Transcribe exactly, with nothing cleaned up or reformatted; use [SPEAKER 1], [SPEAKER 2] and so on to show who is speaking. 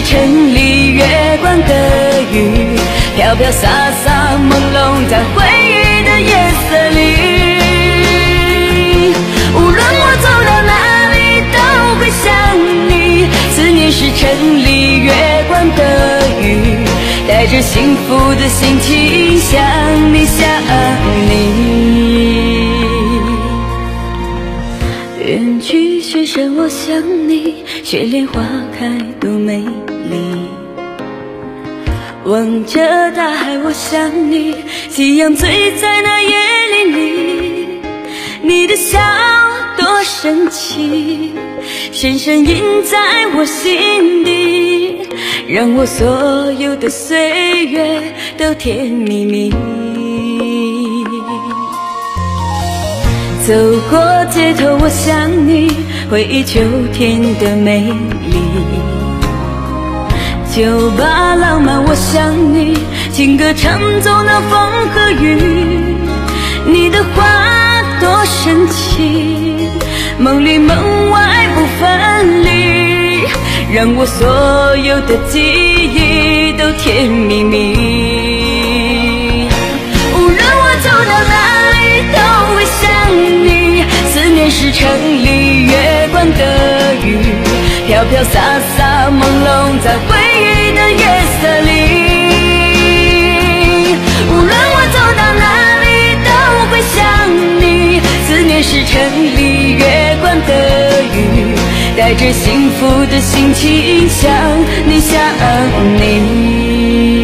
[SPEAKER 1] 城里月光的雨，飘飘洒洒朦胧在回忆的夜色里。无论我走到哪里都会想你，思念是城里月光的雨，带着幸福的心情想你想你。远去雪山我想你，雪莲花开多美丽。望着大海我想你，夕阳醉在那椰林里。你的笑多神奇，深深印在我心底，让我所有的岁月都甜蜜蜜。走过街头我想你，回忆秋天的美丽。酒吧浪漫我想你，情歌唱奏那风和雨。你的话多神奇，梦里梦外不分离，让我所有的记忆都甜蜜蜜。无论我走到哪里都会想你，思念是城里月光的雨，飘飘洒洒朦胧在回忆的夜色里。无论我走到哪里都会想你，思念是城里月光的雨，带着幸福的心情想你想你。